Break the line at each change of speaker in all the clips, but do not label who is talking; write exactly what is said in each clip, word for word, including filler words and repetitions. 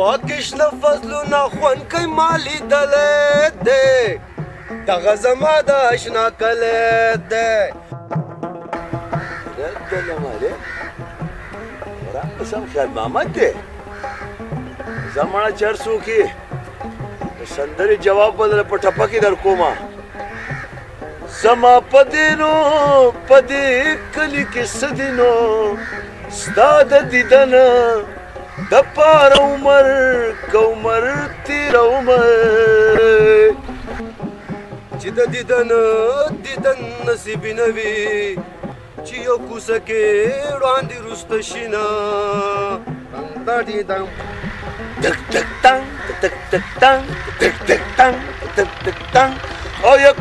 کشنه فصلونه خوند کوي ما لیدلی دی دغه زما د اشنا کلی دی
دلمه دی وران قسم خیال محمد دی زمانه چرسو کې د سندرې جواب بدله په ټپه کې در کومه زما په دینو په دې کلي کې څه دي نو ستا د دیدن د پار عمر که عمر تیر عمر
چې د دیدن دیدن نصیبي نه وي چې یو کوڅه کې وړاندې وروسته شي نه دا دیدن
تک تک تنګ تک تک تنګ تک تک تنګ تک تک تنګ او یک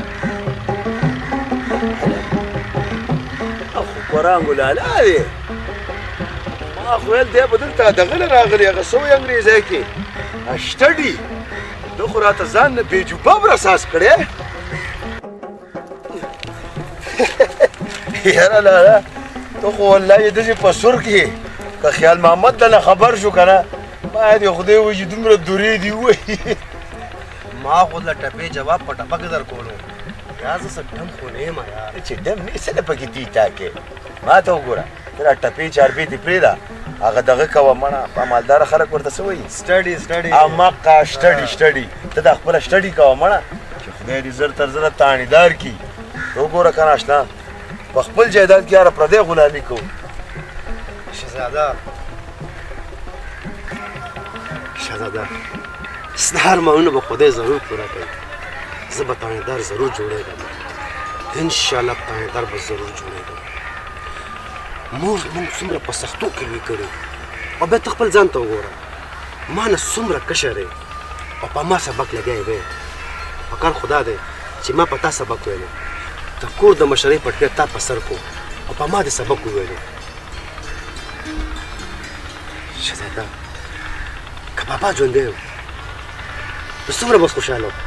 اخو قرآن لالا دی ما خو ویل دی به دلته دغه راغلی هغه سوی انګریزی کې اشټډي ته خو راته ځان نه بېجوبه براساس کړی یاره لالا ته خو والله داسې په سور کې که خیال محمد دله خبر شو که نه باید یې خدای وایي چې دومره دورې دي ووایي
ما خو له ټپې جواب په ټپه کې در کولو یا زه څه ډم خو نه یم یار
چې ډم نه څه نه پکې دي تا کې ما ته وګوره ته را ټپې چاربې دې پرېږده هغه دغه کوه مړه په مالداره خلک ورته څه وایي
سټډي سټډي
امقه شټډي شټډي ته د خپله شټډي کوه مړه چې خدای دې زر تر زره تاڼېدار کړي ته وګوره که نه اشنا په خپل جایداد کې یاره پردی غلامي کوو
شهزاده شهزاده ستا هر مانونه به خدای ضرور پوره کوي زه به تاڼېدار ضرور جوړېږم انشاءالله تاڼېدار به ضرور جوړېږم مور زموږ څومره په سختو کې لوی کړی او بیا ته خپل ځان ته وګوره ما نه څومره کشر یې او په ما سبق لګی وی پکار خدا دی چې ما په تا سبق ویلو د کور د مشرۍ پټکی تا په سر کو او په ما دې سبق وویلو شهزاده که بابا ژوندی و نو څومره به اوس خوشحاله و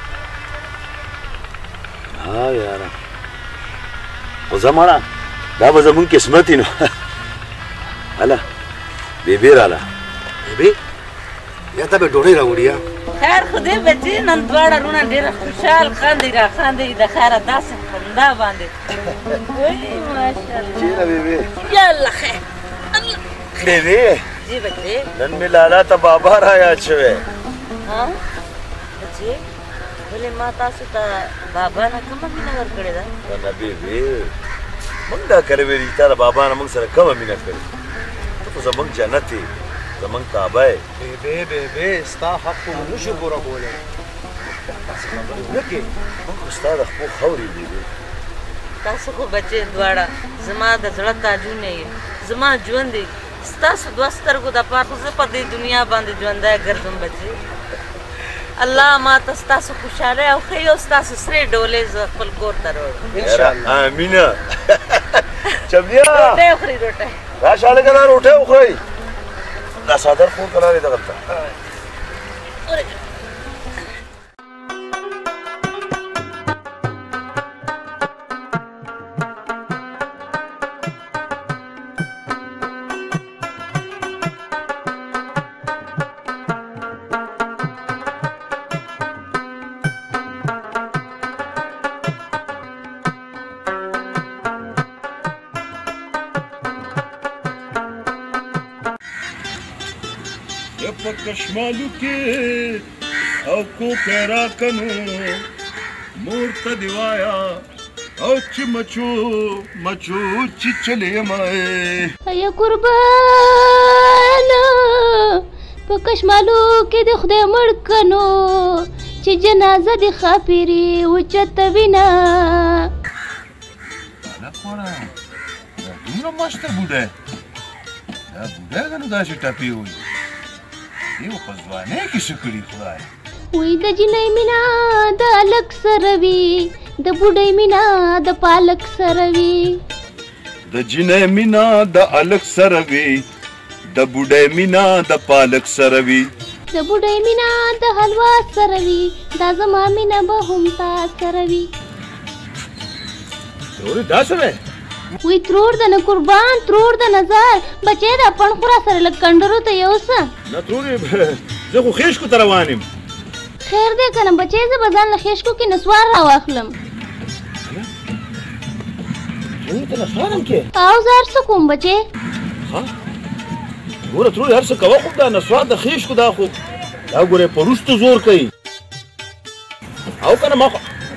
ها یاره خو زه مړه دا به زمونږ قسمت وي نو هله بیبي راله
بیبي یا ته به ډوډۍ راوړي
خیر خو دې بچي نن دواړه وروڼه ډېره خوشحال خاندي را خاندي د خیره داسې خندا باندې وای ماشاءالله
چېرې بیبي
یالله خیر
بیبي
جی بچي
نن مې لالا ته بابا را یاد شوی
ها بچي ولې ما تاسو ته بابا نه کومه مینه ورکړې ده
نه بیبي موږ دا کړې وې تا د بابا نه موږ سره کومه مینه کړې ته خو زموږ جنت یې زموږ کعبه یې
بیبي بیبي ستا حق خو موږ نشو پوره کولی داسې خبرې ونه کړې
موږ خو ستا د خپل خاورې بیبي
تاسو خو بچې دواړه زما د زړه تاجونه یې زما ژوند یې ستاسو دوه سترګو دپاره خو زه په دې دنیا باندې ژوندی ګرځم بچې الله ما ته ستاسو خوشحالۍ او ښایي او ستاسو سرې ډولۍ زه خپل کور ته راوړم
انشاءالله امینه چمنیا
روټۍ وخورئ روټۍ
راشه هلکه دا روټۍ وخورئ دا څادر خور که راغلی دغلته
په کشمالو کې او کو پیرا کنو مور ته دی وایا او چې مچو مچو چې چلې مای
ایا قربان په کشمالو کې د خدای مړ کنو چې جنازه د خاپيري وچته وینا
نه کوړه دومره مشته بوډه دا بوډه کنه دا چې ټپي وي دیو په ځوانۍ کې څه کړي خدای
وی د جنۍ مینا د الک سره وي د بوډۍ مینا د پالک سره وي
د جنۍ مینا د الک سره وي د بوډۍ مینا د پالک سره وي
د بوډۍ مینا د حلوا سره وي دا زما مینا به هم تا سره وي
ورې دا څه
وی ترور د نه قربان ترور د نظر بچې د پڼ خورا سره لږ کنډرو ته یوسه
نه ترورې زه خو خېشکو ته روان یم.
خیر دی که نه بچی، زه به ځان له خېشکو کې نسوار راواخلم.
ته نسوار هم کې؟
او زه هر څه کوم بچی.
ها ګوره ترورې هر څه کوه، خو دا نسوار د خېشکو دا خو دا ګورې په وروستو زور کوي. او که نه ما خو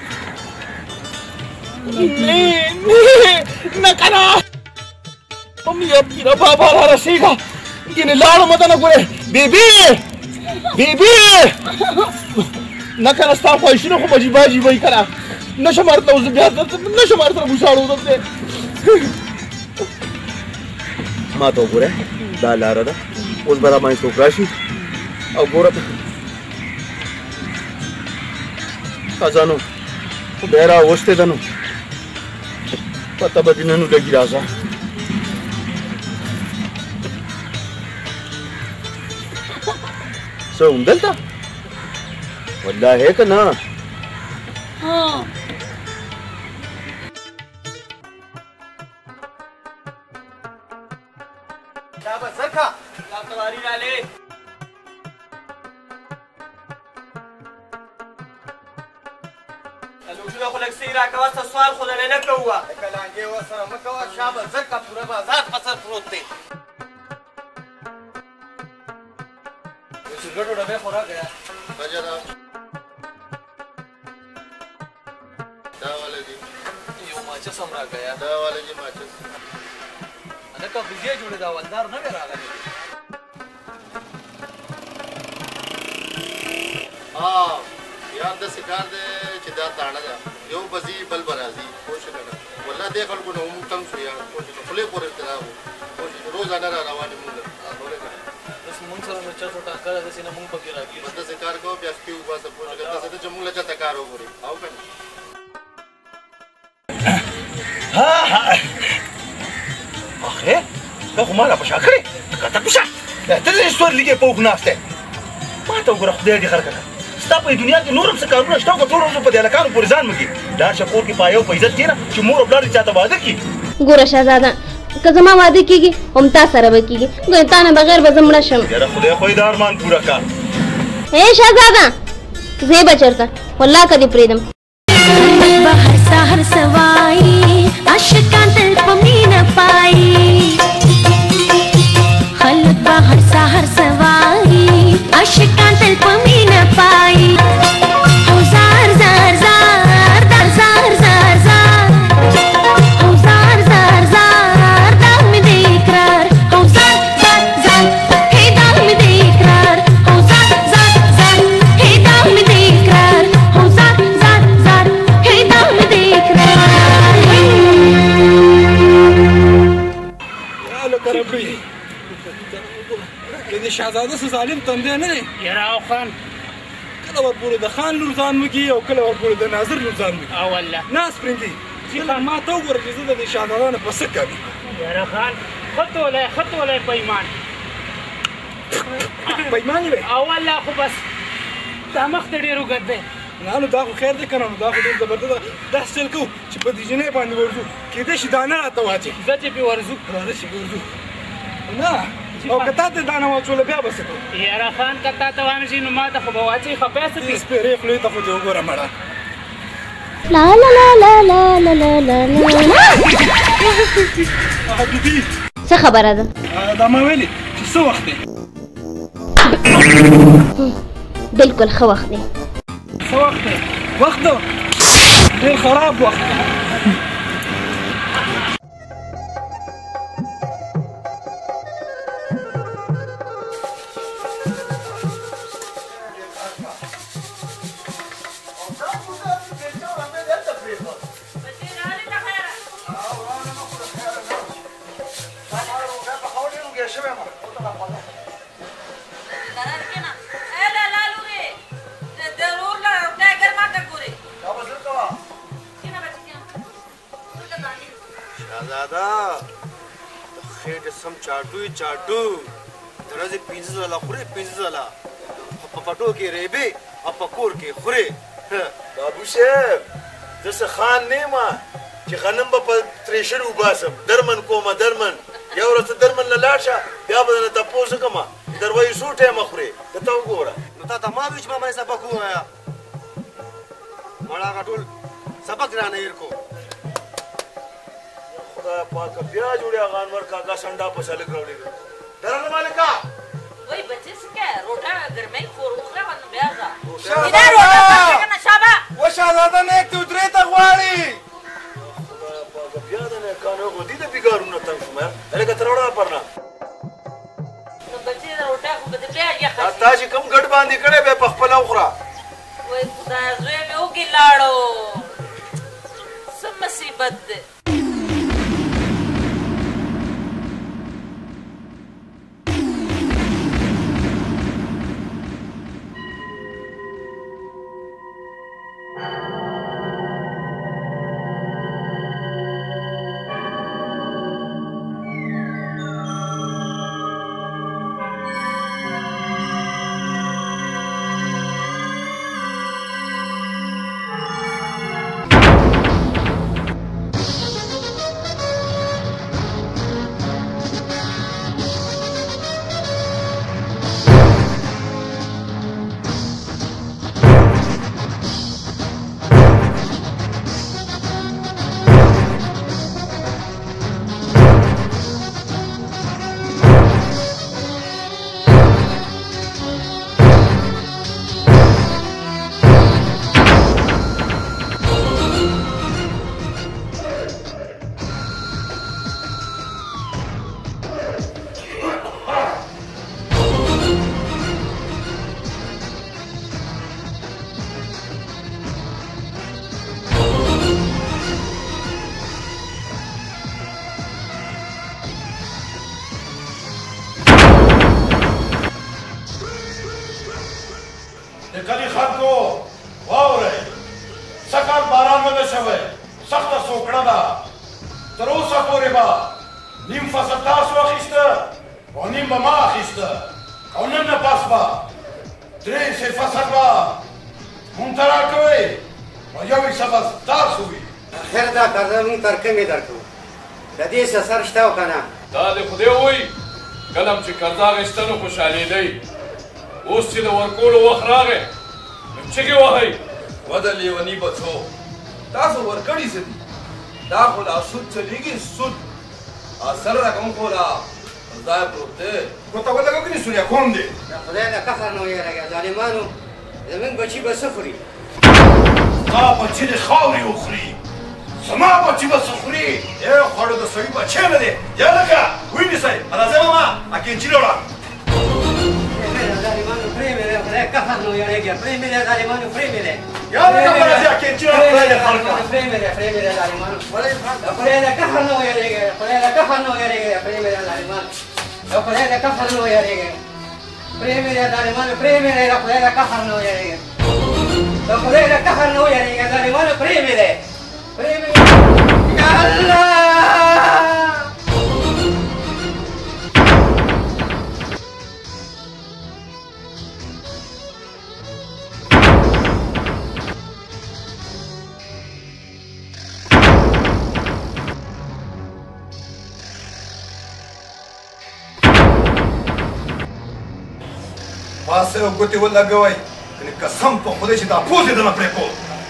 نه نه نه که نه مې پيره بابا را رسېږه، ګینې لاړم ته نه ګورې بیبي بیبي نه که نه ستا خواهشونه خو عجیبه عجیبه وي که نه نشم ورته اوس بیا نشم ورته بوساړو دلته ما ته وګوره دا لاره ده اوس به راباندې څوک راشي او ګوره خزانو خو بیا راوستې ده نو پته به دې نن ولګي راځه څه همدلته والله که نه
شابه زرکه دا سواري رالې لوټونه خو لږ څه یې راکوه څه سوال خو درې نه کوه لکه لانجې ورسره مه کوه شابه زرکه پوره بازار قصر پروت دی ګټو ډبې خو راکړه بجه دا دا والا دی یو ماچس هم راکړه دا والا دی ماچس هلکه بجې جوړې دا ولدار نه وې راغلی یار داسې کار دی چې دا داڼه ده یو به ځي بل به راځي پوه شوې که نه والله دې خلکو نه موږ تنګ شو یار پوه شوې خولې پورې ابتدا وو پوه شوې روزانه را روانې مونږ پوهې که نه داسې مونږ سره نو چا څه ټاکه ده داسې نه مونږ پکې راګېږو بس داسې کار کوو بیا شپې وباسه پوه شوې که داسې ده چې مونږ له چاته کار وګورې او که نه
آخره دا خو ما را په شا کړې کته په شا ته دې ستور لګې په اوښ ناست دی ما ته وګوره خدای دې خیر کړه ستا په دنیا کې نور هم څه کارونه شته که ټول ورځ په دې هلکانو پورې ځان مه کړي لاړ شه کور کې په حیا او په عزت کښېنه چې مور او پلار دې چاته واده کړي
ګوره شهزاده که زما واده کېږي هم تا سره به کېږي ګوره تا نه بغیر به زه مړه شم
یاره خدای خو یې دا ارمان پوره کړه
ای شهزاده زه به چېرته والله که دې پرېږدم
بهر سهر سوای عاشقان تل په مینه پایي خلک بهر سهر سوای عاشقان تل په مینه پایي او زار زار زار در زار زار زار او زار زار زار دا مې د اقرار او زار زار زار هی دا مې د اقرار او زار زار زار هی دا مې د اقرار او زار زار زار هی دا مې د اقرار
یا لکه ربي د دې شهزاده څه ظالم تندی نه دی
یاره او خان
کله ورپورې د خان لور ځان مږي او کله ورپورې د ناظر لور ځان مږي
او والله
نه سپرنګي کله ما ته وګوره چې زه د دې شهزاده نه په څه کوي
یاره خان خط ولی خط ولی پیمان
پیمان وی
او والله خو بس دا مخ ته ډېر اوږد دی
نه نو دا خو خیر دی که نه نو دا خو ډېر زبردست ده داسې چل کوو چې په دې جینۍ باندې ورځو کېدای شي دانه راته واچي
زه چې پې ورځو
راځه چې ورځو نه او که تا ته دانه واچوله بیا به څه کوو
یاره خان که تا ته وانه شي نو ما ته خو به واچوي خفه څه کړي
سپېرې خولې ته خو دې وګوره مړه
لا لا لا لا لا لا لا لا لا
حبیبي
څه خبره ده
دا ما ویلې چې څه وخت دی
بالکل ښه وخت دی
څه وخت دی وخت ده ډېر خراب وخت دی
شهزاده د خېټې سم چاټو یې چاټو د ورځې پنځه ځله خورې پنځه ځله په پټو کې ریبې او په کور کې خورې
بابو صاحب زه څه خان نه یم چې غنم به په ترېشر وباسم درمن کومه درمن یو ورځ ته درمن له لاړ شه بیا به درنه تپوس وکړم دروي څو ټایمه خورې ته ته وګوره
نو تا ته ما وایي چې ما باندې سبق ووایه مړه هغه ټول سبق رانه هېر کو
خدای پاکه بیا جوړې هغه انور کاکا سنډا په سالک راوړې درنه مالکه
وای بچې څه کوې روټه ګرمۍ خور وخوره نو بیا ځه کېدا روټه پخه که نه شابه
و شهزاده نیک دې ودرې ته غواړي
خدای پاکه بیا د نیکانو خو دې د بېګارونه تنګ شوم یار هلکه ته راوړه پرنه
نو بچې روټه خو به دې بیا یخه شي
تا چې کوم ګډ باندې کړی بیا په خپله وخوره
وای خدایه زوی مې وږي لاړو څه مصیبت دی
سر شته او که نه
دا د خدای وایي کله چې قرضه اخیستنو خوشحالېدئ اوس چې د ورکولو وخت راغی نو چغې وهئ
وده لیوني بچو تاسو ورکړي څه دي دا خو لا سود چلېږي سود اصل رقم خو لا ځای پروت دی خو ته ولګو که نه سوریا کوم دی
د خدای د قهر نه ویېرېږه ظالمانو زموږ بچي به څه خوري
ستا بچي د خاورې وخوري زما بچي به څه خوري ای خوړو د سړي بچی نه دی یا لکه ونیسئ راځه ماما اکینچي راوړه
ظالمانو پرېمې دی خدای قهر نه ویېرېږه پرېمې دی ظالمانو پرېمې دی
یا لکه به راځي اکینچي راوړه خدای دې خلکه
پرېمې دی پرېمې دی ظالمانو خدای د قهر نه ویېرېږه خدای د قهر نه ویېرېږه پرېمې دی ظالمانو خدای د قهر نه ویېرېږه پرېمې دی ظالمانو پرېمې دی خدای د قهر نه ویېرېږه د خدای د قهر نه ویېرېږه ظالمانو پرېمې دی پرېمې دی یا الله
پاسه او ګوتې ولګوئ کنې قسم په خدای چې دا پوزې درنه پرېږدو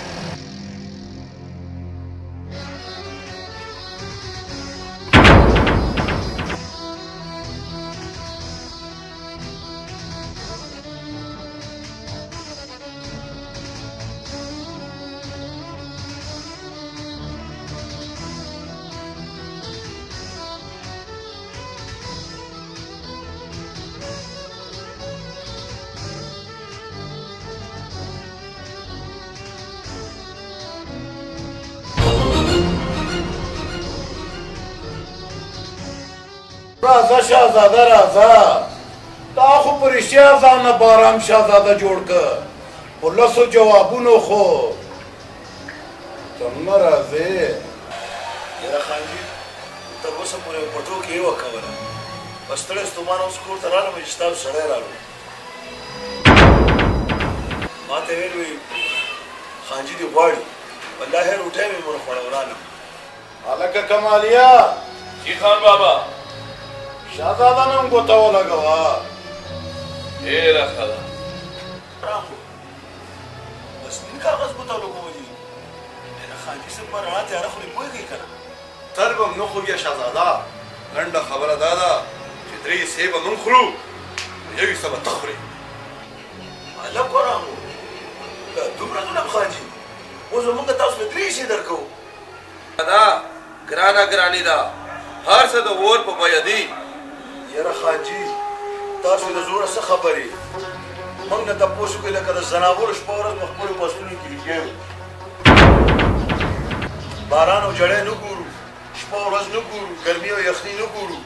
راځه شهزاده راځه تا خو په رښتیا ځان نه بارام شهزاده جوړ که په لسو جوابونو خو ته نه راځې یاره خانجي تر اوسه پورې په پټو کې یې وکوله په ستړی ستومانه اوس کور ته راغلم چې ستاسو سړی راغلو ما ته ویل وي خانجي دې غواړي والله روټۍ مې مور خوړه ورانه هلکه کمالیا
جی خان بابا
شهزاده نه هم ګوته ولګوه
ډېره ښه ده
رامبو بس نن کاغذ بوتلو کوي نه خاجي سم پر رڼا تیاره خوري پوهېږي که نه
تل به م نه خوږیه شهزاده لنډه خبره دا ده چې درې سې به موږ خورو یو حصه به ته خورې
هلک ورامو دا دومره غلم خاجي اوس به موږ تاسو له درې حصې درکوو
دا ګرانه ګراني ده هر څه د اور په بیه دي
یاره خاجي تاسو له زوره څه خبرې موږ نه تپوس وکړئ لکه د زناورو شپه ورځ په خپلو فصلونو کې لګیا یو باران او جړی نه ګورو شپه ورځ نه ګورو ګرمي او یخني نه ګورو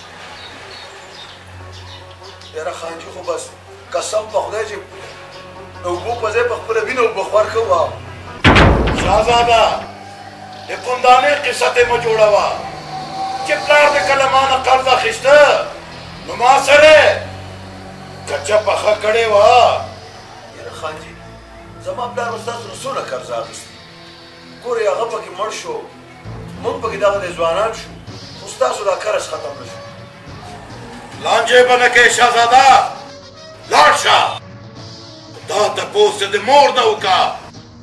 یاره خانجي خو بس قسم په خدای چې د اوبو په ځای په خپله وینه اوبه خوار کوه
شهزاده د کومدانې قصه ته مه جوړوه چې پلار د کله ما نه قرض اخیسته نو ما سره کچه پخه کړې وه
یاره خانجي زما پلار به ستاسو نه څونه قرض اخیستي ګورئ هغه پکې مړ شو موږ پکې دغه د ځوانان شو خو ستاسو دا قرض ختم نه شو
لانجې به نه کوې شهزاده لاړ شه دا تپوس د مور نه وکړه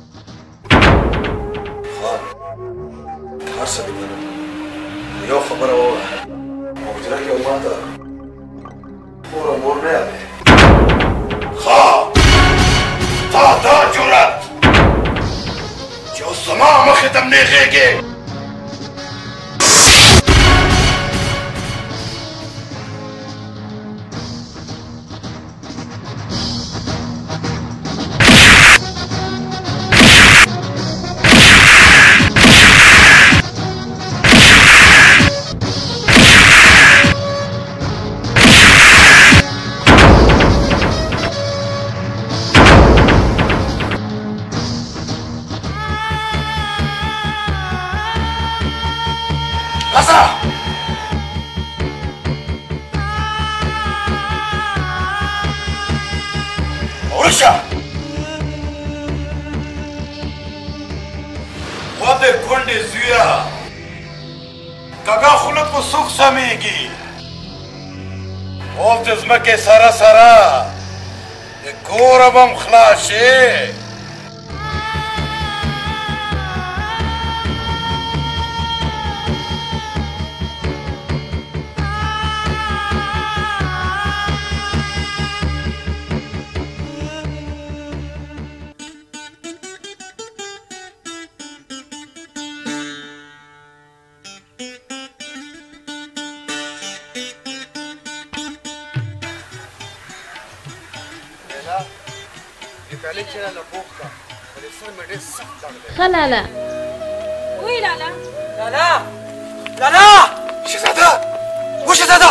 خان هر څه دې منم یو خبره ووایه حجره کې او ما ته مور او مور نه یادې
ښه تا دا جرأت چې اوس زما مخې ته م نېغېږې سمېږي اوس د ځمکې سره سره د کوره به م خلاص شې
ښه لالا
وی لالا
لالا لالا شهزاده و شهزاده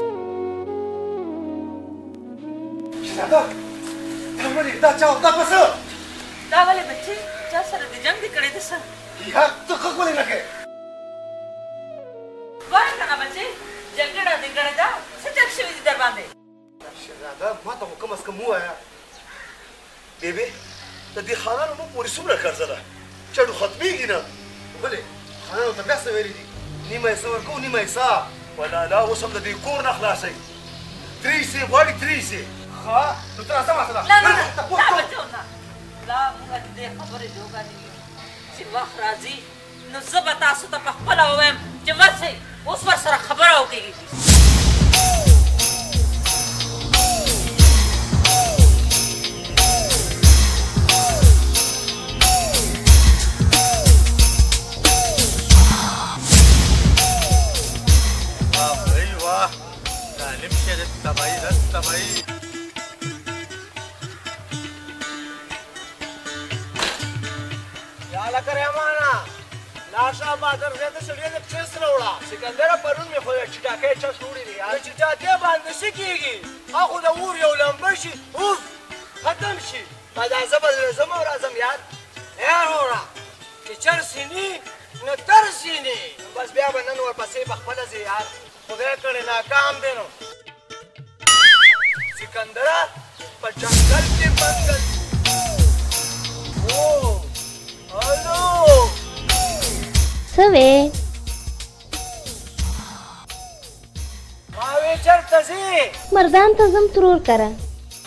شهزاده دا ولې دا چا دا پسه
دا ولې بچې چا سره د جنګ دې کړی ده څه
یا ته غږ ولې نه کوې
وایه که نه بچې جګړه دې کړې ده څه چل شوي دي در باندې
شهزاده ما ته خو کم از کم ووایه بیبي د دې خانانو مو پورې څومره قرضه ده چړو ختمېږي نه ولې خانانو ته بیا څه ویلي دي نیمه حصه ورکوو نیمه حصه ولالا اوس هم د دې کور نه خلاصوي درې حصې غواړي درې حصې ښه نو ته راځه ما سره
نه نه نه بچو نه لا موږ د دې خبرې جوګه نه یو چې وخت راځي نو زه به تاسو ته په خپله ووایم چې ورسئ اوس ورسره خبره وکړئ
تبعی دست تبعی
یا لکه رحمانه لاشه بادر زه د سړي د پښې سره وړه سکندره پرون مې خو د چټاکۍ چس وړي دي د چټاکۍ باندې څه کېږي هغه د اور یو لمبه شي اوف ختم شي ما دا زه به ځم او راځم یار یار وړه چې چرسیني نو ترسیني بس بیا به نن ورپسې په خپله ځې یار خدای کړې ناکام دی نو سکندره په جنګل کې منګل او الو
څه وې
ما وې چېرته ځې
مردان ته ځم ترور کره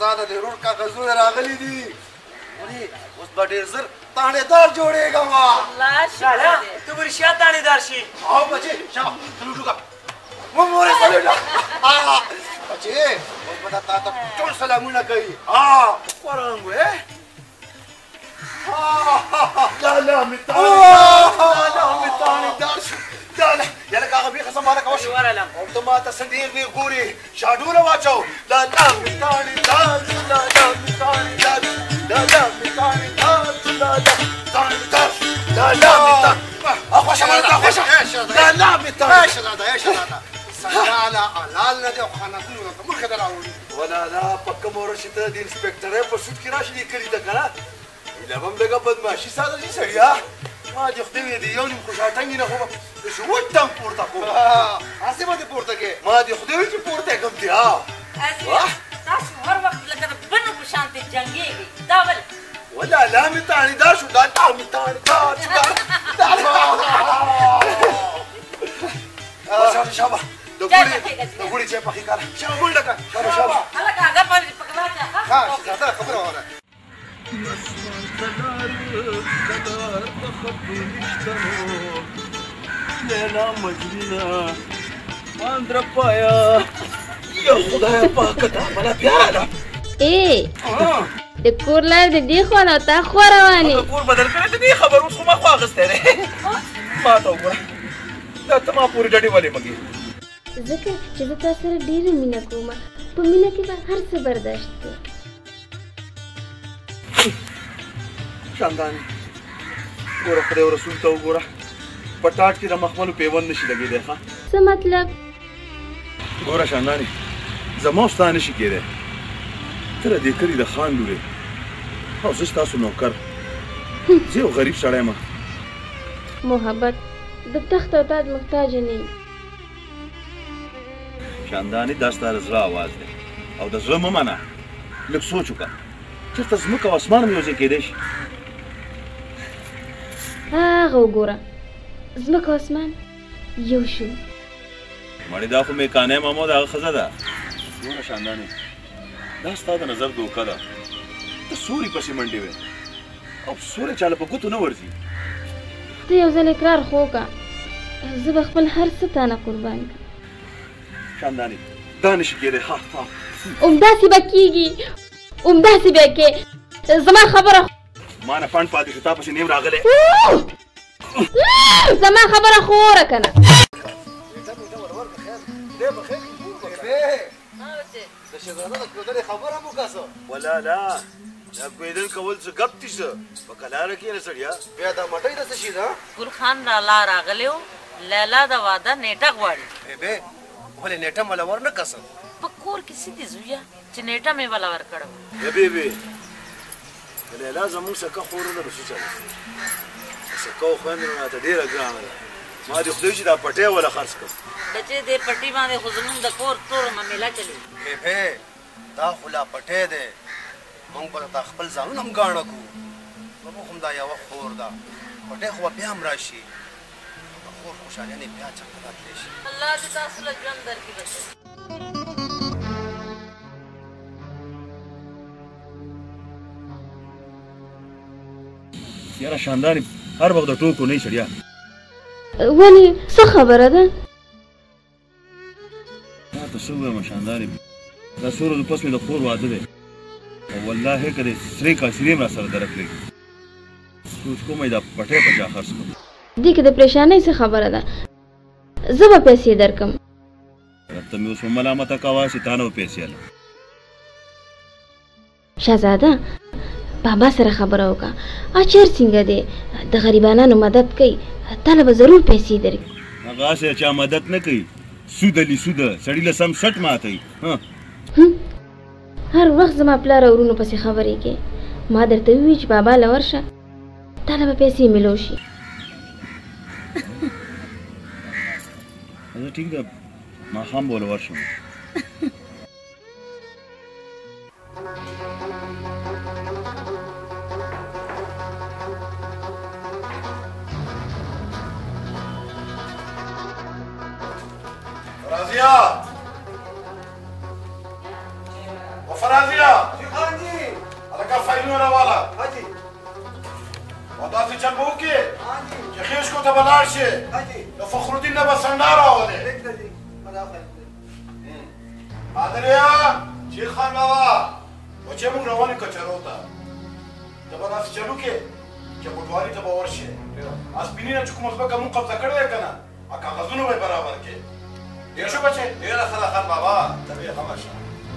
استاد د رور کاغذونه راغلي دي ولې اوس به ډېر زر تانېدار جوړېږم
الله شکر
ته به رښتیا تانېدار شي
او بچې شابه لوټو کا مو مورې سلوټه بچې اوس به دا تا ته ټول سلامونه کوي
قرآن وې
لا لا متاني لا متاني داش لا لا يا لك اغبي قسم بالك وش
ورا لم
انت ما تصدير لي غوري شادوله واچو لا لا متاني داش لا لا متاني داش لا لا متاني داش لا لا متاني داش لا لا متاني اخوش مالك اخوش لا لا متاني ايش هذا ايش هذا سنالا علال نه خانتونو ته مخه دراوړي
ولا لا پکه مورشته د انسپکټر په سود کې راشي لیکلي ده کنه دا هم دغه بدمعشي ساده شي سړیا
ما دې خدای دې یو نیم خوشاټنګ نه خو شو وټم پورته کوم هسه به دې پورته کې
ما دې خدای چې پورته کوم دی ها
تاسو هر وخت لکه د بنو په شان ته جنګيږي دا ول
ولا لا متاني دار شو دا تا متاني دار شو دا شابه شابه د ګوري د ګوري چې په ښکار شابه ګول ډکا شابه شابه
هلکه هغه په پکواچا
ها څه خبره وره
لیلا مجنونه ماندر پایا یا خدای پاک دا بلا پیارا ده
ای د کور لار د دې خوا نه تا خوا روانې
کور بدل کړی ته دې خبر اوس خو ما خو اخیستی دی ما ته وګوره دا ته ما پورې ډډې ولې مګې
ځکه چې زه تا سره ډېره مینه کوم په مینه کې به هر څه برداشت کوي
شانداني ګوره خدای او رسول ته وګوره په ټاټ کې د مخملو پیوند نشي لګېدی ښه
څه مطلب
ګوره شانداني زما ستا نشي کېدی ته د دې کلي د خان لورې او زه ستاسو نوکر زه یو غریب سړی یم
محبت د تخت او تاج محتاج نه یم
شانداني دا ستا د زړه اواز دی او د زړه مه منه لږ سوچ وکړه چېرته ځمکه او اسمان هم یو ځای کېدی شي
هغه وګوره ځمکه او اسمان یو شو
مړې دا خو میکانۍ مامو د هغه ښځه ده ګوره شانداني دا ستا د نظر دوکه ده ته سوري پسې منډې وې او سوری چاله په ګوتو نه ورځي
ته یو ځل اقرار خو وکړه زه به خپل هر څه تا نه قربان کړم
شانداني دا نشي کېدی ها ها
همداسې به کېږي همداسې به کې زما خبره
ما نه فنډ پاتې شو تا پسې نیم راغلی
زما خبره خو وره که نه
د شهزاده د کوترې خبره مو کاسه
ولا لا دا کویدل کول څه ګپ دي څه په کلاره کې نه سړیا
بیا دا مټۍ د څه شي ده
ګل خان را لا راغلی و لیلا د واده نیټه غواړي
بیبې ولې نیټه مله ور نه کسه
په کور کې څه دي زویه چې نیټه مې وله ورکړه
یا بیبې د لیلا زموږ سکه خورونه به څه چلې سکه او خویندې راته ډېره ګرانه ده ما دې خدای چې دا پټۍ وله خرڅ کړم
بچې دې پټي باندې خو زمونږ د کور تور ممیله چلي
بیبې دا خو لا پټۍ دی موږ به تا خپل ځانونه هم ګاڼه کړو زموږ هم دا یوه خور ده پټۍ خو به بیا هم راشي د خور خوشحاليانې بیا چېرته راتلی شي
الله دې تاسو له ژوند درکړي بچې
یاره شانداني هر وخت د ټوکو نه سړیا
ولې څه خبره ده
ما ته څه ووایم شانداني دا څو ورځو پس مې د خور واده دی او والله که د سرې کاسرې هم را سره درکړې سوچ کوم دا پټۍ په چا خرڅ کړم
دې کې د پریشانۍ څه خبره ده زه به پیسې درکړم
ته مې اوس ملامته کوه چې تا نه به پیسې اله
شهزاده بابا سره خبره وکړه اچر څنګه دی د غریبانو مدد کوي تاله به ضرور پیسې درکړي
هغه هسې چا مدد نه کوي سود علي سوده سړي له سم شټ ماتوي
هر وخت زما پلار او ورونو پسې خبرې کوي ما درته ووي چې بابا له ورشه تاله به پیسې میلو شي
زه ټیک ده ماښام به له ورشم
فرازیا و فرازیا چل به وکړې چې خیشکو ته به لاړ شې د فخرالدین نه به سنډا راولې عادلیا شیر خان بابا وچې موږ روان یو کچرو ته ته به داسې چلو کې چې پټوالي ته به ورشې اسپیني نه چې کومه ځمکه موږ قبضه کړې ده که نه کاغذونه به یې برابر کړې ډېر شو بچې ډېره ښه ده خان بابا ته به یې غمه شه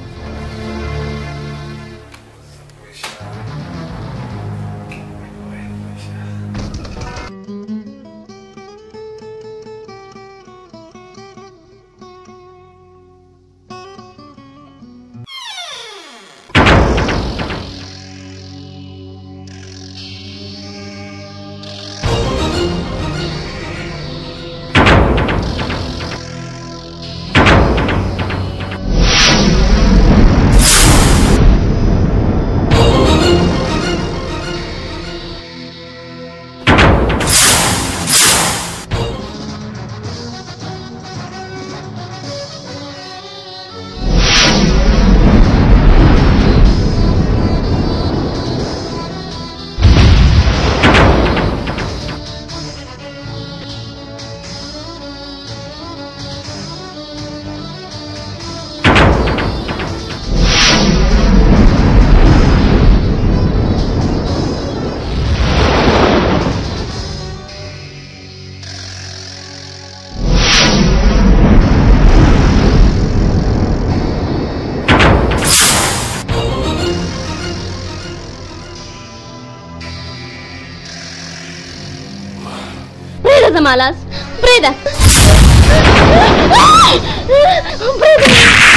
زما لاس پرېږده پرېږده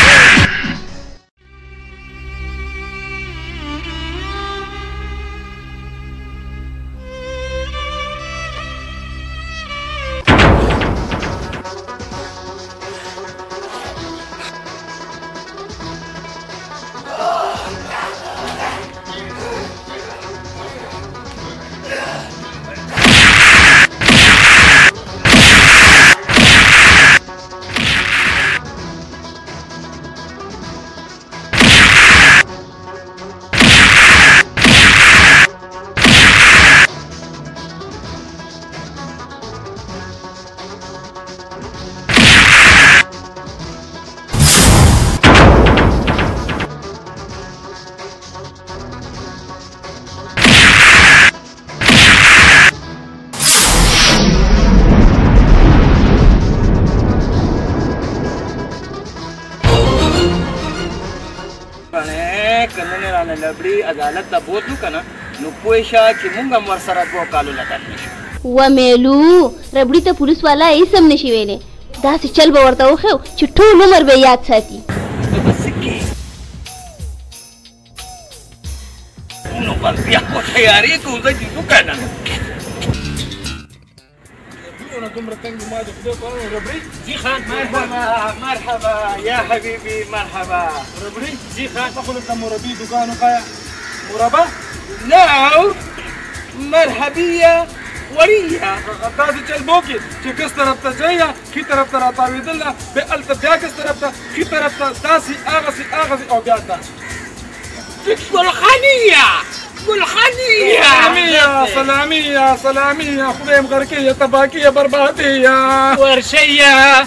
لبړي عدالت ته بوتلو که نه نو پوه شه چې مونږ هم ورسره دوه کالو لګن نشو
و میلو ربړي ته پولیس والا هېڅ هم نشي ویلی داسې چل به ورته وښیو چې ټول عمر به یاد ساتي
ته به څه کړې نو بس بیا خو تیارې کوو زه چې ځو که نه
دومره تنګ ما د خدای په اړه ربړي
جي خان مرحبا مرحبا يا حبيبي مرحبا
ربړي جي خان ته خو دلته مربي دکان وښایه مربا
نو مرحبیه وړیه
داسې چل به وکړې چې کس طرف ته ځئ یا ښي طرف ته راتاوېدل نه بیا هلته بیا کس طرف ته ښي طرف ته داسې هغسې هغسې او بیا داسې
ګلخانیه ګلخانیه
سلاميه سلاميه سلاميه خدای مغرقيه تباكيه برباديه
ورشيه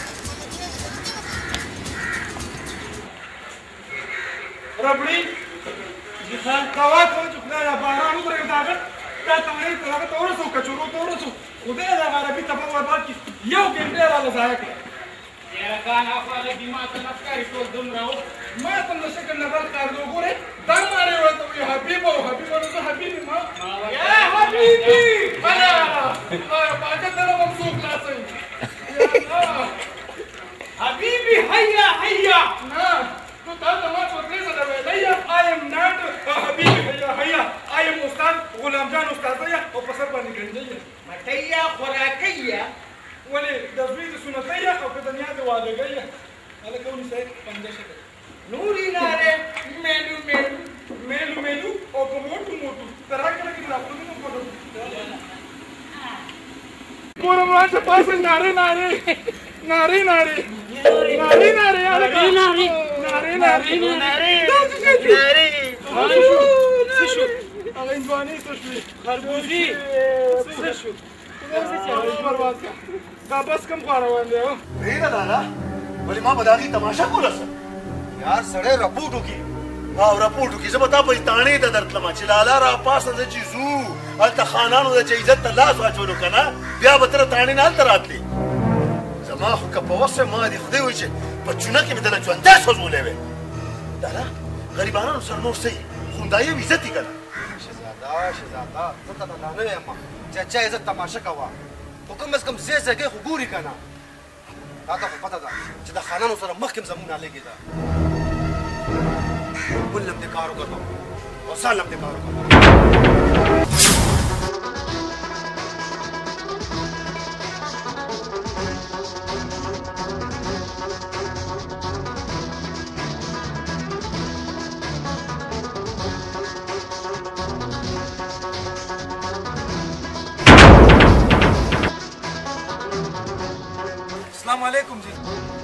ربړي جي خان کاوه ته چې خدای لا باران وګورې دا دا تمرین ته هغه ته ورسو کچورو ته ورسو خدای دا عربي ته په ورباد کې یو ګنټه را لځای کړ
یا خان اخوا لګي ما ته نفکاري ټول دومره و
ما ته نو شکل نظر کار دو ګوره دا ماره ورته وي حبيب او حبيب ورته حبيب ما يا حبيبي انا اه باګه ته مبسوط لاسي يا الله
حبيبي هيا هيا
نه تو دا ما څه پرېږده دا ویلیا I am not حبيبي هيا هيا I am استاد غلام جان استاد یا او په سر باندې ګنجي
مټیا خوراکیا
ولې د زوی د سنتیا او په دنیا د وادګیا هله کوم څه پنځه شته
نوري ناره مېلو مېلو
مېلو مېلو او په موټو موټو تراکره کې راپورونه کوو ګورم راځه پاسه ناره ناره ناره ناره ناره ناره ناره
ناره
ناره ناره ناره
ناره څه شو
هغه هندوانې څه شوې
خربوزي څه شو
برباد کړه دا بس کم خوا روان دی هو
پرېږده لالا ولې ما به د هغې تماشه کوله څه یار سړی رپوټ وکړي او رپوټ وکړي زه به تا پسې تاڼې ته درتلم چې لالا را پاسه زه چې ځو هلته خانانو ده چې عزت ته لاس واچولو که نه بیا به تره تاڼې نه هلته راتلې زما خو که په وس ما دې خدای وایي چې په چونه کې مې دله ژوندی سوځولی وی لالا غریبانو سره نور څه یي خو همدا یو عزت یي که نه
شهزاده شهزاده زه ته لا نه یم چې چا عزت تماشه کوه خو کم از کم ځای ځای خو ګوري که نه تا ته خو پته ده چې د خانانو سره مخکې زموږ نالګې ده بل لم دې کار وکړو او ځان لم دې کار وکړو
السلام علیکم جی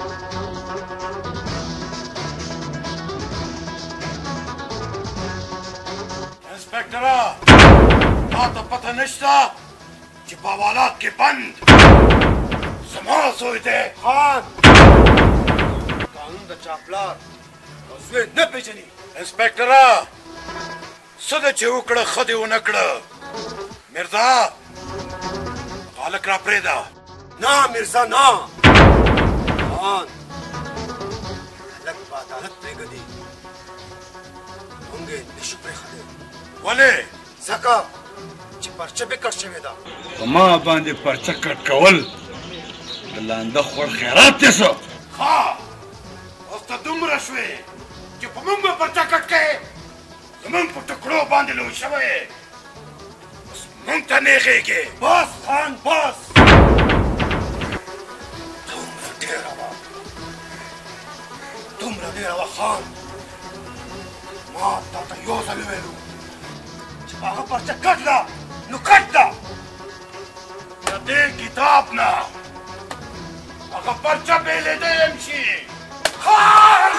انسپکټره تا ته پته نشته چې په حوالات کې بند زما زوی دی
خان قانون د چاپلار او زوی نه پېژني
انسپکټره څه ده چې وکړه ښه دې ونه کړه مرزا هلک را پرېږده
نه میرزا نه خان هلک په عدالت پرېږدي موږ یې نشو پرېښودی
ولې
ځکه چې پرچه بې کټ شوې ده
په ما باندې پرچه کټ کول د لانده خوړ خیرات دی څه ښه اوس ته دومره شوې چې په موږ به پرچه کټ کوې زموږ په ټکړو باندې لوی شوی اوس موږ ته نه غېږې
بس خان بس ډېره وه دومره ډېره وه خان ما تا ته یو ځل وویلو چې په هغه پرچه کټ ده نو کټ ده
د دې کتاب نه هغه پرچه بېلېده یم شي خان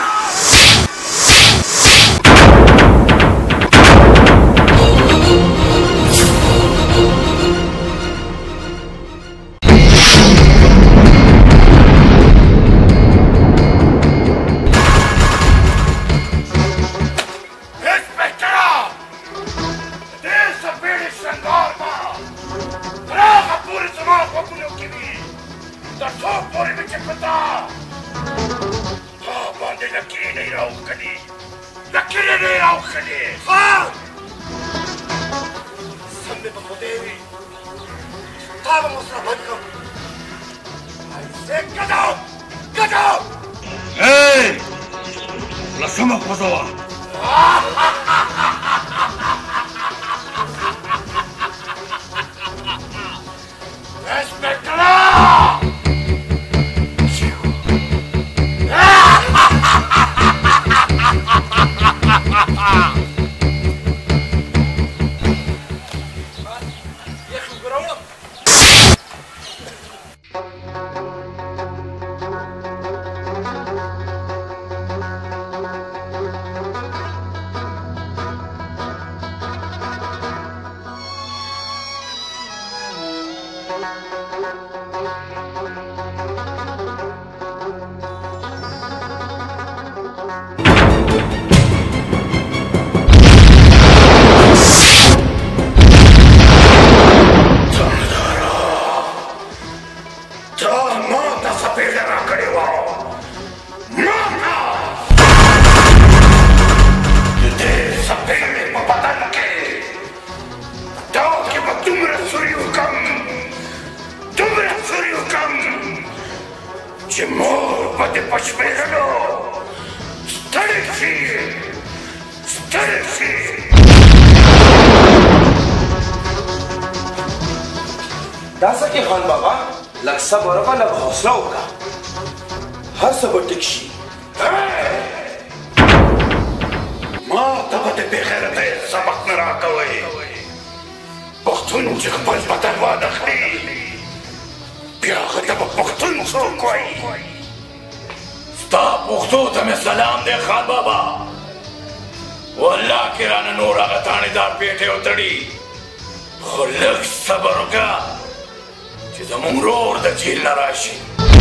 والله کې رانه نور هغه تاڼېدار پیټې وتړي خو لږ صبر وکړه چې زموږ ورور د جیل نه راشي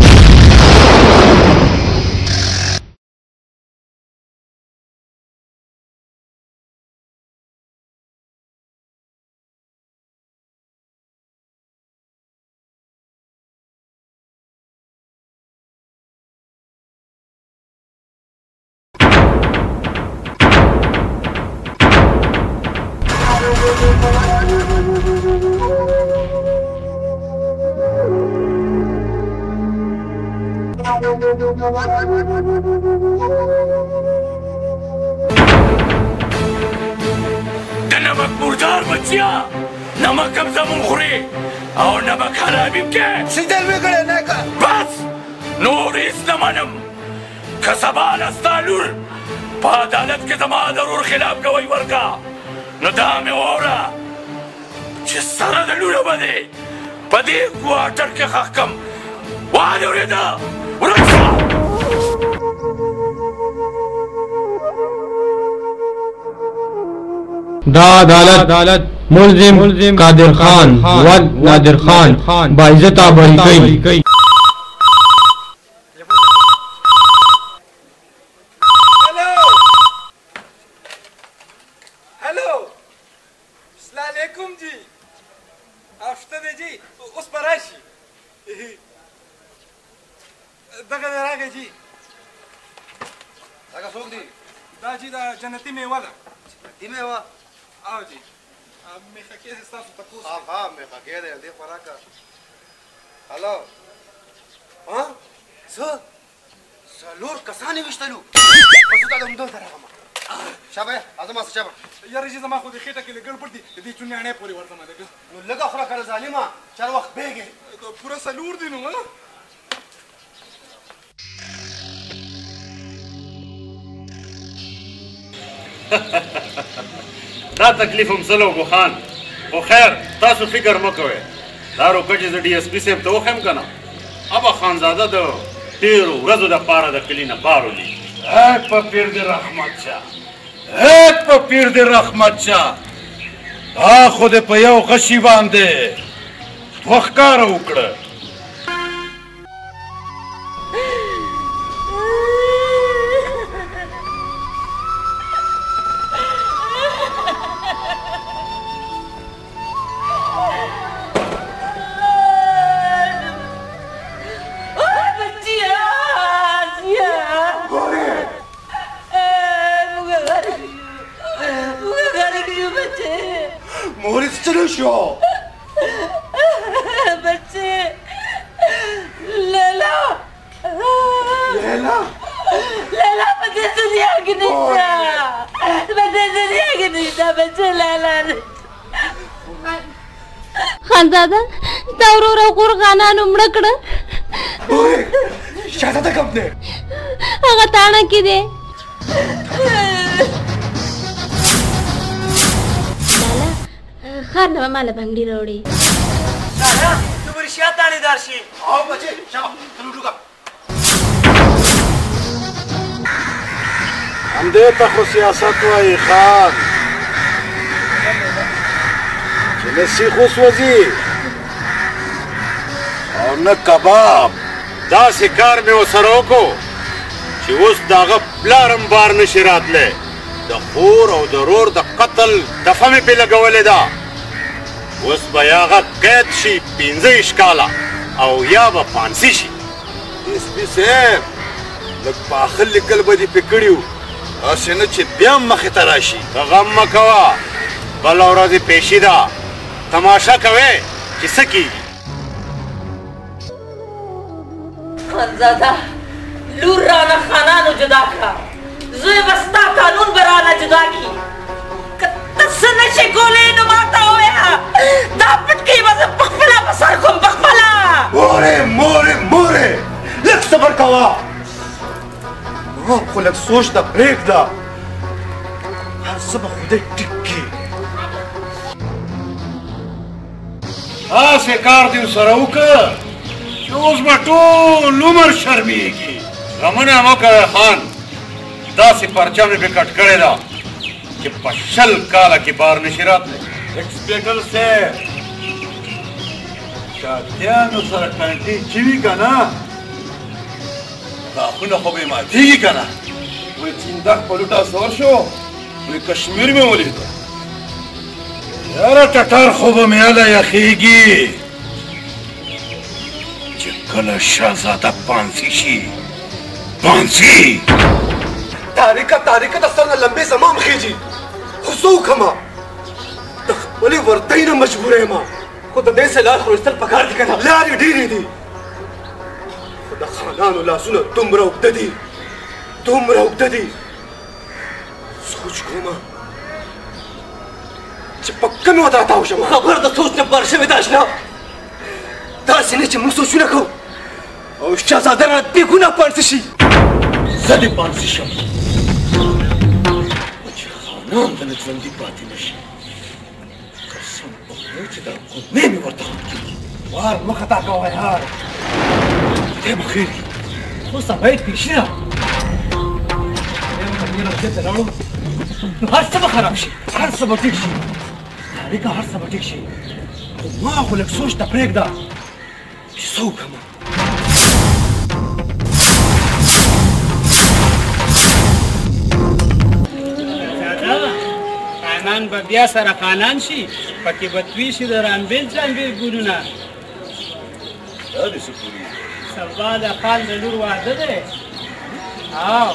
د نمک مردار بچیا نمک هم زمون خوري او نمک حرامي م کې
سیدل مې کړی نه که
بس نور هېڅ نه منم که سبا له ستا لور په عدالت کې زما د ورور خلاف کوئ ورکه نو دا مې واوره چې سره د لوره به دی په دې کوارټر کې ښخ کړم وانې اورېده ورک شه
دا عدالت ملزم قادر خان ول نادر خان باعزت بری کوي
جنتی میوه ده
جنتی میوه
او جی میخکې دې ستاسو تپوس
ها ها میخکې دی دې خوراکه هلو ها څه څلور کسان یې ویشتلو بس دا همدلته راغلم شابه اعظم اسه شابه
یاره چې زما خو د خېټه کې لږ ګړبړ دي دې چونیاڼۍ پورې ورځم
نو لږه خوره کړه ظالمه چر وخت بیګې
پوره څلور دي نو
دا تکلیف هم سلو ابو خان خو خیر تاسو فکر مه کوئ دا روکه چې زه ډي اس پي صاحب ته وښیم که نه ابا خانزاده د ډېرو ورځو دپاره د کلي نه بار ولي
هک په پیر د رحمت شاه هک په پیر د رحمت شاه دا خو دې په یو غشي باندې دوه ښکاره وکړه
مورس چلو شو
بچے لیلا
لیلا
لیلا بدے دنیا کی نشا بدے دنیا کی نشا بچے لیلا
خانزاده ستا ورور او کور خانانو مړه کړه
شهزاده کوم دی
هغه تاڼه کې دی خار نه به ماله بنګړي راوړي
لالا ته به رښتیا تاڼېدار شي
او بچې شابه ته لوډو کا
همدې ته خو سیاست وایي خان چې نه سیخ وسوځي او نه کباب
داسې کار مې ورسره وکړو چې اوس د هغه پلار هم بار نشي راتلی د خور او د ورور د قتل دفه مې پرې لګولې ده اوس به یا هغه قید شي پنځه ویشت کاله او یا به فانسي شي
ایس پي صاحب لږ پاخه لیکل به دې پې کړي وو هسې نه چې بیا هم مخې ته راشي
ته غم مه کوه بله ورځې پیشي ده تماشه کوې چې څه کېږي
خانزاده لور رانه خانانو جدا کړه زوی به ستا قانون به رانه جدا کړي که ته څه نشې کولی نو ماته ووایه دا پټکۍ به زه پخپله په سر کوم پخپله
مورې مورې مورې لږ صبر کوه خو لږ سوچ ده پرېږده هر څه به خدای ټیک کړي
هسې کار دې ورسره وکړه چې اوس به ټول عمر شرمېږي
غمونه مه کوئ خان داسې پرچه مې پرې کټ کړې ده چې په شل کاله کې بار نشي راتلی.
انسپیکټر صاحب شاتیانو سره کنټین چوي که نه غاښونه خو به یې ماتېږي که نه.
وایي چیندک په لوټه سور شو وایي کشمیر مې ولیده.
یاره ټټر خو به مې هله یخېږي چې کله شهزاده پانسي شي پانسي.
تاریکه تاریکه د سر نه لمبې زما مخېږي خو څه وکړمه د خپلې ورتۍ نه مجبوره یم خو د دې څه لار خروستل پکار دي که نه. لارې ډېرې دي خو د خانانو لاسونه دومره اوږده دي دومره اوږده دي سوچ کومه چې په کومې ودره تاو شم. خبر د سوچ نه بار شوې ده اشنا. داسې نه چې موږ سوچونه کوو او شهزاده رانه بې ګناه پانسي شي.
زه دې پانسي شم چې خانان ته نه ژوندي پاتې نه شي. قسم په خدای چې دا قدمې مې ورته خط کېږي. وار مه خطا کوه یار خدای به خیر کړي. خو سبا یې پیشي ده میره دې ته لاړو نو هر څه به خراب شي هر څه به ټیک شي. تاریکه هر څه به ټیک شي خو ما خو لږ سوچ ته پرېږده چې څه وکړمه.
خانان به بیا سره خانان شي پکې به توی شي د رامبېل جامبېل ګلونه.
دا دې څه پورې
سبا د خان د لور واده دی. او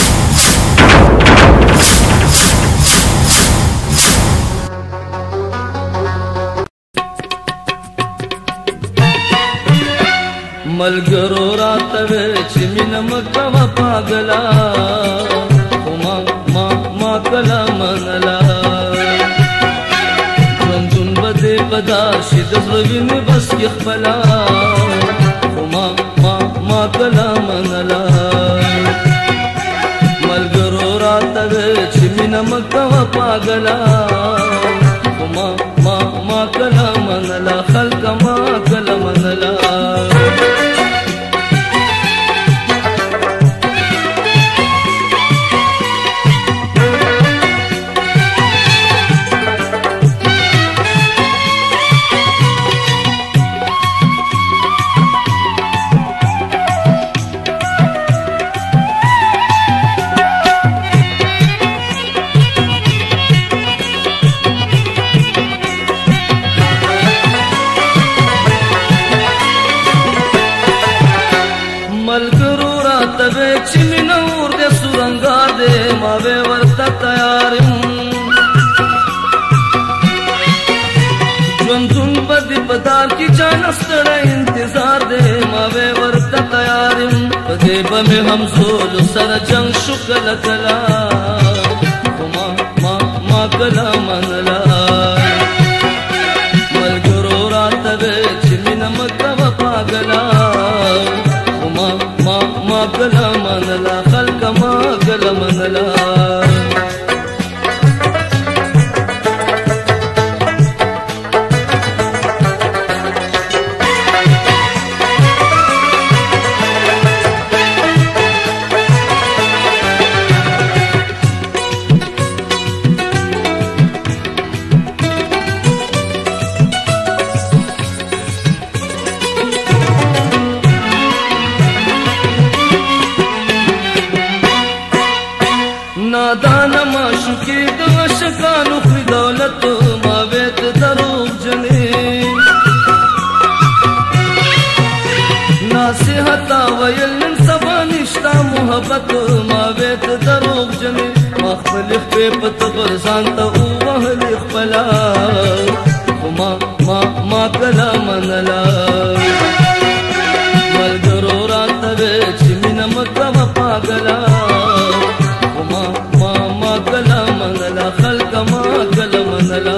ملګرو راته وې چې مینه مه کوه پاګله خو ما ما ما کله منله ژوندون به دې په داسې د زړه وینې بس کې خپله خو ما ما ما کله منله ملګرو راته وې چې مینه مه کوه پاګله خو ما ما ما کله منله خلکه ما کله منله. بدار کی جان ستړی انتظار دے ماوے ورته تیار یم په دې به مې هم زول سره جنګ شو کله کله خو ما ما ما کله منله ملګرو راته وې چې مینه مه کوه پاګله خو ما ما ما کله منله خلکه ما کله منله. نادان معشوقی د عاشقانو خوري دولت ماوې ته دروغ جنې نصیحت ویل نن سبا نشتا محبت ماوې ته دروغ جنې ما خپل خپې په تبر ځان ته ووهلې خپله خو ما ما ما کله منله ملګرو راته وې چې مینه مه کوه پاګله کله منله خلکه ما کله منله.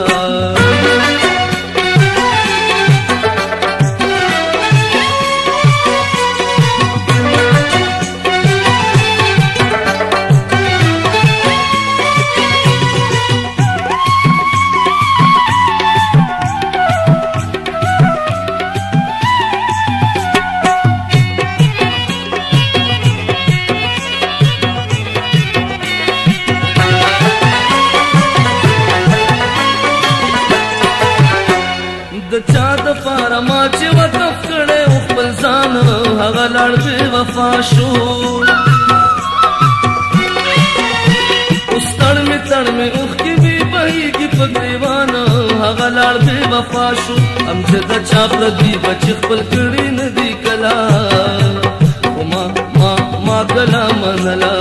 وقف کړي او خپل ځان هغه لاړ بې وفا شو اوس تړ مې تړ مې اوښکې مې بهېږي په ګریوان هغه لاړ بې وفا شو امجده چا پردي بچي خپل کړي نه دي کلا خو ما ما ما کله منله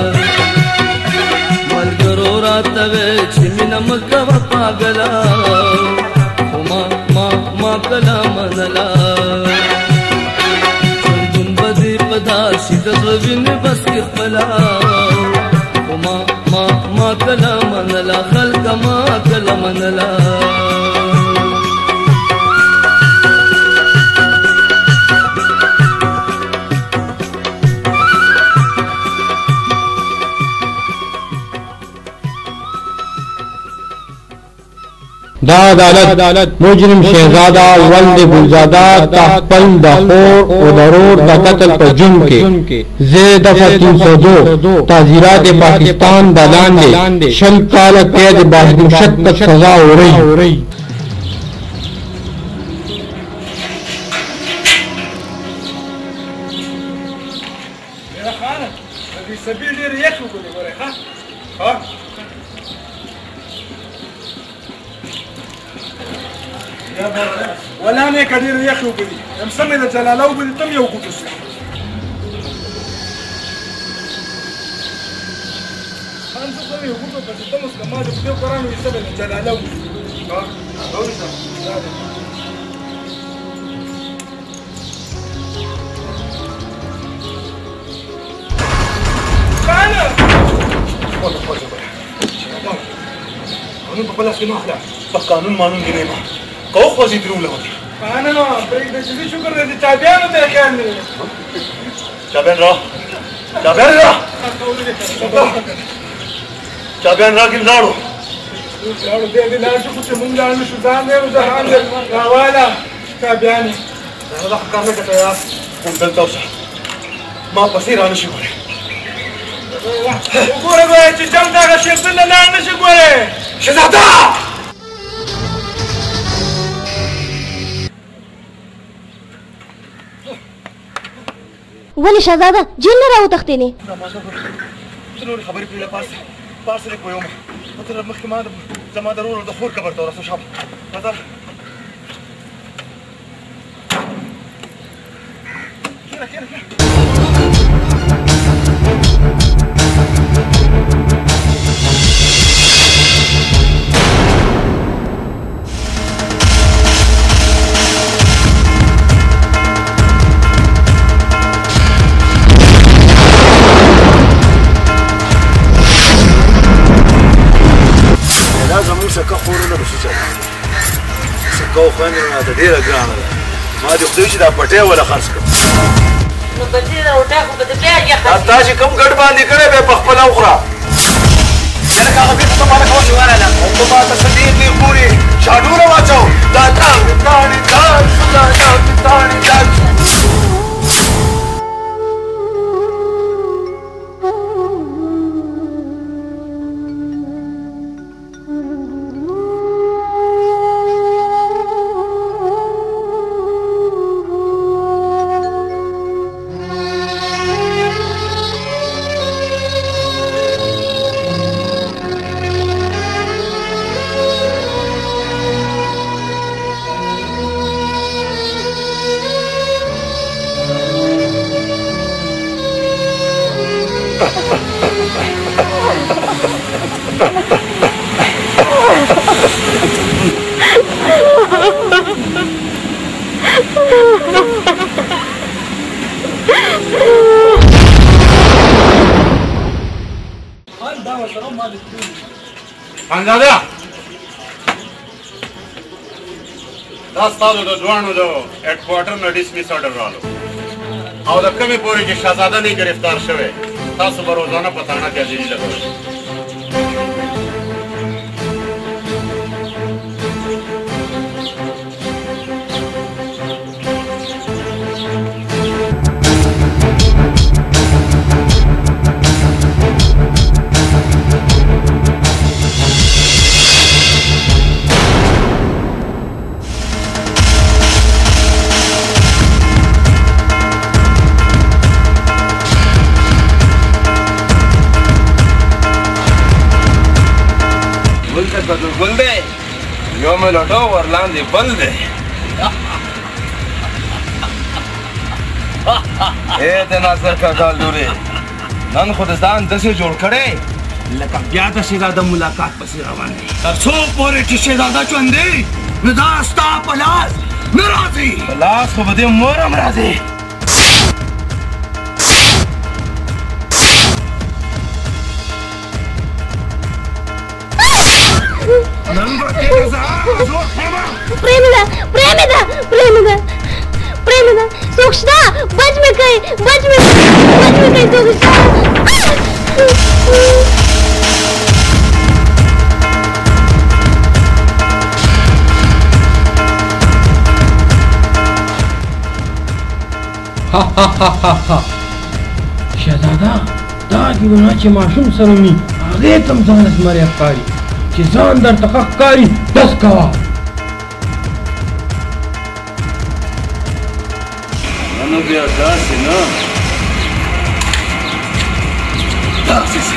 ملګرو راته وې چې مینه مه کوه پاګله خو ما ما ما کله منله ژوندون به دې په داسې د زړه وینې بس کې خپله خو ما ما ما کله منله خلکه ما کله منله
دا عدالت مجرم شہزادہ ولد گلزادہ تحفل دا خور و ضرور دا قتل پر جرم کے زیر دفعہ تین سو دو تعزیرات پاکستان دا لاندے شل کالا قید بازگشت تک سزا ہو رہی
ولا نه کډیر یخ وګړي هم سمې د جلاله وګړي تم یو کوټس خان څه کوي وګړو په څه تمس کما د دې قرآن یې سمې د جلاله وګړي ها او څه خان والله خوځه به قانون په بلاس کې نه اخلا په قانون مانون کې نه قو خوځي درو لغوي انا نو بريك د دې شکر دې تابعانو ته کار نه تابعان را تابعان را تابعان را کې لاړو لاړو دې دې لاړو چې مونږ لاړو شو ځان دې ځان دې راواله تابعان دا کار نه کوي یا کوم دلته اوسه ما پسې را نشي ګورې وګوره به چې جنگ دا شي بل نه نشي ګورې شهزاده
ولې شهزاده جن نه راوتښتېنې
څه نورې خبرې پرې پاسې پاسې دې پوهېږم مطلب مخکې ما زما د ورور د خور قبر ته ورسو شام نظر کښېنه کښېنه کښېنه سکه خورونه به شي سکه خوانونه د ډیره ګرانه ده ما دې خدای چې دا پټې ولا خرڅ کړ
نو بچی دا وټه خو به بیا یا خرڅ
تا چې کوم ګډ باندې کړې به په خپل اوخره یاره هغه به ته ماته کوم ولا لا او ما ته سدي دې خوري شاډونه واچو دا تا تاني دا دا تاني دا
خانزاده دا ستاسو د ځوانو د هډکوارټر نه ډسمس آرډر رالو او د کومې پورې چې شهزاده نه گرفتار شوی تاسو به روزانه په تاڼه کې حاضري لګوئ
ګل دی یو مې لټو ورلاندې بل دی اے د ناصر کاکا لورې نن خو د ځان داسې جوړ کړی لکه بیا د شهزاده ملاقات پسې روان دی
تر څو پورې چې شهزاده ژوند دی نو دا ستا په لاس نه راځي
په لاس خو به دې مور هم راځي
प्रेमिदा प्रेमिदा प्रेमिदा प्रेमिदा सोचता बच में कहीं बच में बच में कहीं सोचता
शहजादा دا کی ونه چې ماشوم سره می هغه تم ځان اسمره افکاری چې ځان در تحقق کاری دس کوا
نو بیا داسې نه داسې سي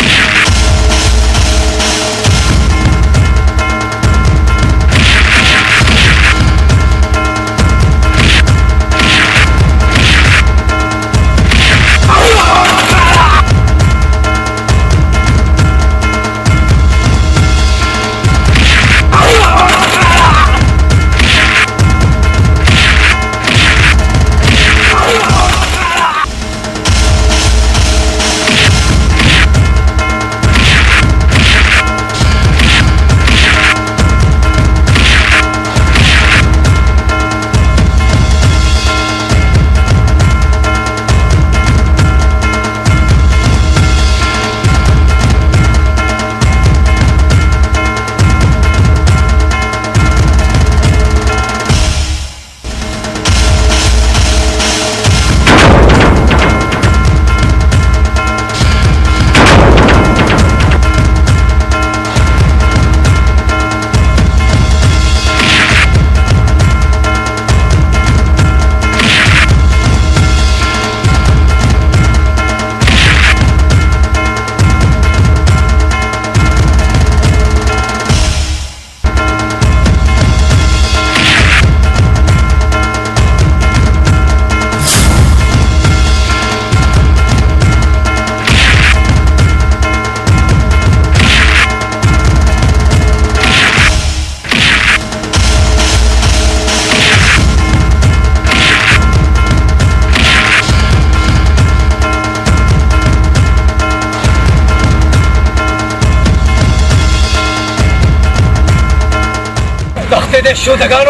de شودگانو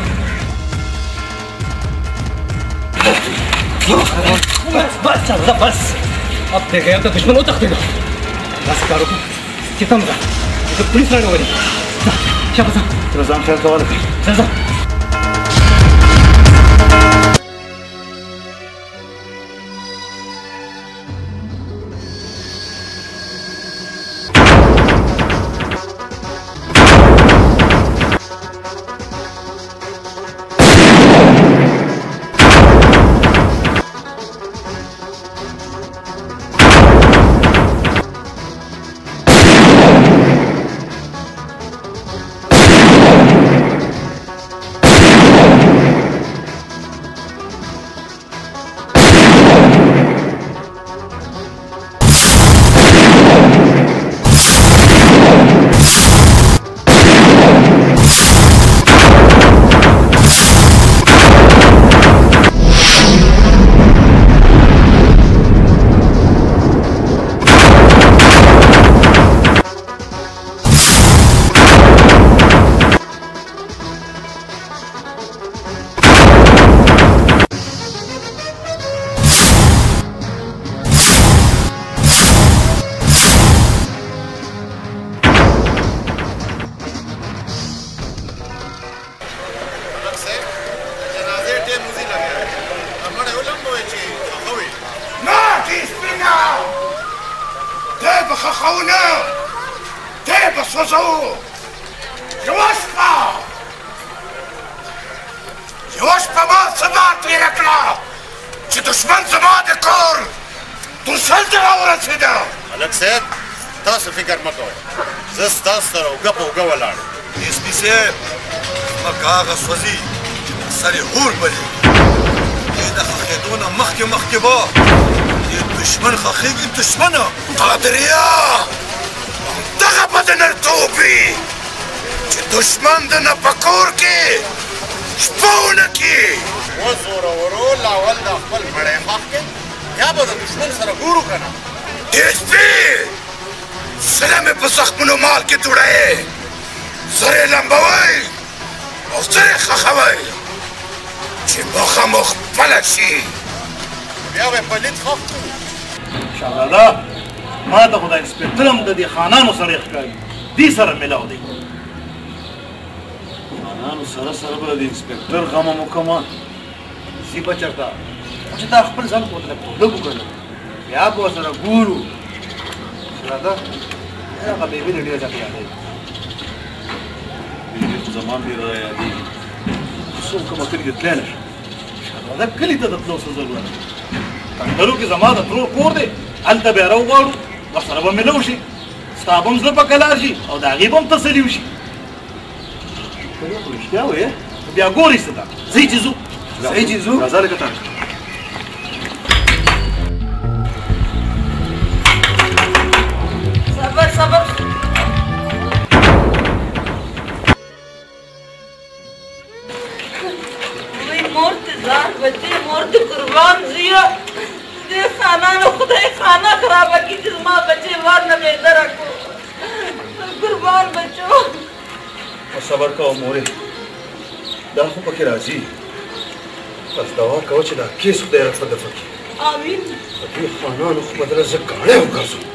बस चल बस अब देख गया तो दुश्मन हो तख्ते का बस करो कितना मजा तो पुलिस लाने वाली शाबाश तेरा जाम शायद सवाल है चल चल
الک صاحب تاسو فکر مکوئ
زه ستاسو سره اوږه په اوږه ولاړ یم.
ایس پي صاحب ځمکه هغه سوځي چې په سر یې اور بلېږي. دې د ښخېدو نه مخکې مخکې به دې دښمن ښخېږي دښمنه. قادریا همدغه به د نرتوب وي چې دښمن د نه په کور کې شپه ونه کړي.
وزورورو لاول د خپل مړی ښخ کړي یا به د دښمن سره ګورو که نه.
ایس پي زړه مې په زخمونو مال کې دوړی، سر یې لمبوئ او سر یې ښخوئ چې موخه مو خپله شي.
بیا به یې په لید ښخ کړو.
شهزاده ما ته خو د انسپکټر هم د دې خانانو سره ښکاري، دې سره میلاو دی. خانانو سره سره به د انسپکټر غم هم وکړمه، ځي به چېرته چې دا خپل ځان خو لږ لږ وکړو، بیا به ورسره ګورو. شهزاده هغه بېبي دې ډېره زیاته یادوي. بېبي خو زما هم ډېره یادېږي، څوک کومه کلي ته تللی نه شم. شهزاده کلي ته د تلو څه ضرورت دی؟ کنډلو کې زما د ترور کور دی، هلته بیا راوغواړو، ورسره به مېلو شي، ستا به هم زړه په کلار شي او د هغې به هم تسلي وشي. ته خو رښتیا وایې، بیا ګورې څه ده. ځئ چې ځو ځئ چې ځو راځه لږه تاریخ.
صبر صبر وی مور ته ځان بچې مور ته قربان زیه دې خانانو خدای خانه خرابه کړي چې زما بچې وار نه بهتره کړو. قربان بچو
صبر کوه مورې، دا خو پکې راځي، بس دعا کوه چې دا کیس خدای رفع دفع کړي.
آمین.
په دې خانانو خو بدله زه ګاڼی وګرځم.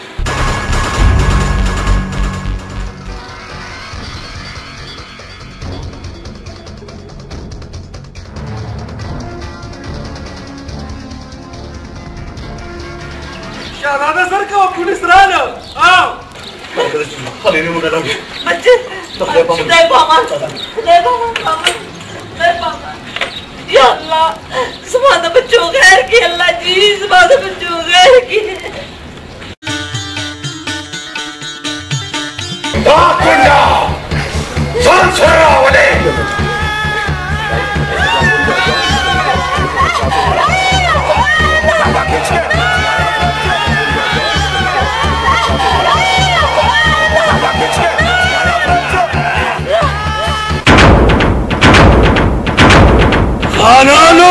شهزاده سر کوه پولیس راغله. آو
خلې نه مونږ لګي
بچې خدای په امان خدای په امان خدای په امان. یا الله زما د بچو غیر کې الله جی زما د بچو غیر کې.
دا کونډه ځان سره راولې.
خانانو